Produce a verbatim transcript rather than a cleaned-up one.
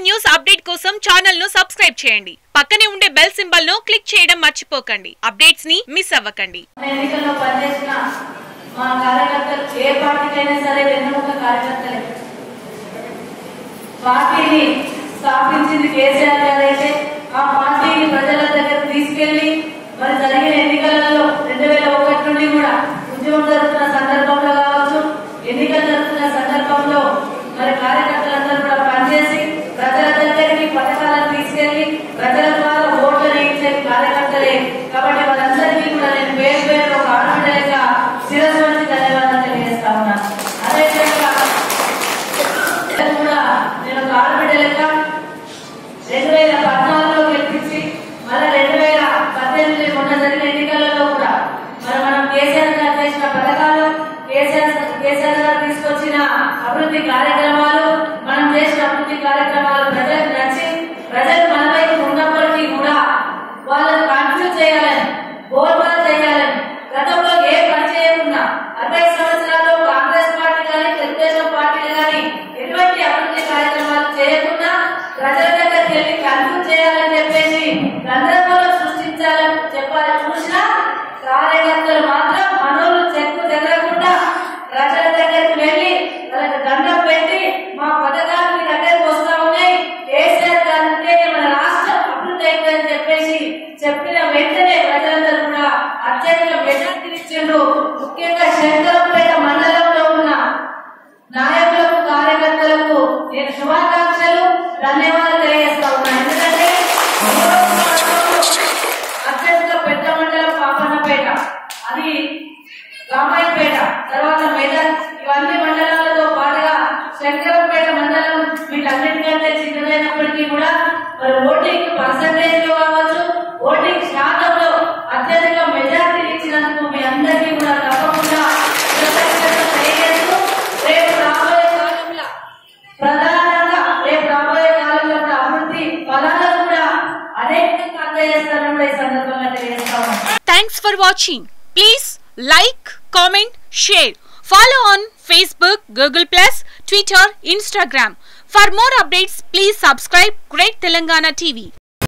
News update కోసం channel ను subscribe చేయండి. పక్కనే ఉండే బెల్ సింబల్ ను క్లిక్ చేయడం మర్చిపోకండి. అప్డేట్స్ ని మిస్ అవ్వకండి. ఎన్నికల్లో పనిచేసిన మా కార్యకర్తలు ఏ పార్టీకైనా సరే వెన్నెముక కార్యకర్తలే. పార్టీని స్థాపించింది కేసీఆర్ గారు అయితే ఆ పార్టీని ప్రజల దగ్గర తీసుకెళ్లి మరి జరిగిన ఎన్నికలలో రెండు వేల ఒకటి నుండి కూడా ఉద్యమం జరుగుతున్న సందర్భంలో కావచ్చు, ఎన్నికలు జరుగుతున్న సందర్భంలో మరి కార్యకర్తలందరూ కూడా పనిచేసి ప్రజల దగ్గరికి పథకాలను తీసుకెళ్లి ప్రజల ద్వారా ఓట్లు వేయించేది కార్యకర్తలే. కాబట్టి వాళ్ళందరికీ కూడా నేను పేరు పేరు ఒక ఆడబిడ్డగా శిరస్సు వంచి ధన్యవాదాలు తెలియజేస్తా ఉన్నాను. అదేవిధంగా కూడా నేను ఒక ఆడబిడ్డ లెక్క రెండు వేల పద్నాలుగులో గెలిపించి మళ్ళీ రెండు వేల పద్దెనిమిది మొన్న జరిగిన ఎన్నికలలో కూడా మరి మనం కేసీఆర్ గారు చేసిన పథకాలు, కేసీఆర్ కేసీఆర్ గారు తీసుకొచ్చిన అభివృద్ధి కార్యక్రమాలు, మనం చేసిన అభివృద్ధి కార్యక్రమాలు ప్రజలకు నచ్చి ప్రజలు మన వైపు ఉన్నప్పటికీ కూడా వాళ్ళని కన్ఫ్యూజ్ చేయాలని, గోల్మాల్ చేయాలని, గతంలో ఏ పని చేయకుండా అరవై సంవత్సరాల్లో కాంగ్రెస్ పార్టీ కానీ తెలుగుదేశం పార్టీలు కానీ ఎటువంటి అభివృద్ధి కార్యక్రమాలు చేయకుండా ప్రజల దగ్గరికి వెళ్ళి కన్ఫ్యూజ్ చేయాలని చెప్పేసి గందరగోళం సృష్టించాలని చెప్పాలని చూసిన కార్యకర్తలు మాత్రం మనోళ్ళు చెక్కు చెదరకుండా ప్రజల దగ్గరికి వెళ్లి వాళ్ళకి దండం పెట్టి మా పథకాలు మీ దగ్గరకు వస్తా ఉన్నాయి, కేసీఆర్ గారు ఉంటేనే మన రాష్ట్రం అభివృద్ధి అవుతుందని చెప్పేసి చెప్పిన వెంటనే ప్రజలందరూ కూడా అత్యధిక మెజార్టీని ఇచ్చిండ్రు. ముఖ్యంగా శంకరంపేట మండలంలో ఉన్న నాయకులకు, కార్యకర్తలకు నేను శుభాకాంక్షలు, ధన్యవాదాలు తెలియజేస్తా ఉన్నాను. ఎందుకంటే అత్యధిక పెద్ద మండలం పాపన్నపేట, అది రామాయపేట, తర్వాత మెదక్, ఇవన్నీ మండలాలతో పాటుగా శంకరంపేట మండలం వీటన్నిటికంటే చిన్నదైనప్పటికీ కూడా మరి ఓటింగ్ పర్సంటేజ్ లో కావచ్చు, ఓటింగ్ శాతంలో అత్యధిక మెజార్టీ ఇచ్చినందుకు మీ అందరికీ కూడా తప్పకుండా తెలియజేస్తూ రేపు రాబోయే కాలంలో ప్రధానంగా రేపు రాబోయే కాలంలో కూడా అభివృద్ధి ఫలాలను కూడా అనేకంగా అందజేస్తారని ఈ సందర్భంగా తెలియజేస్తాము. Thanks for watching. Please like, comment, share. Follow on Facebook, Google Plus, Twitter, Instagram. For more updates, please subscribe Great Telangana T V.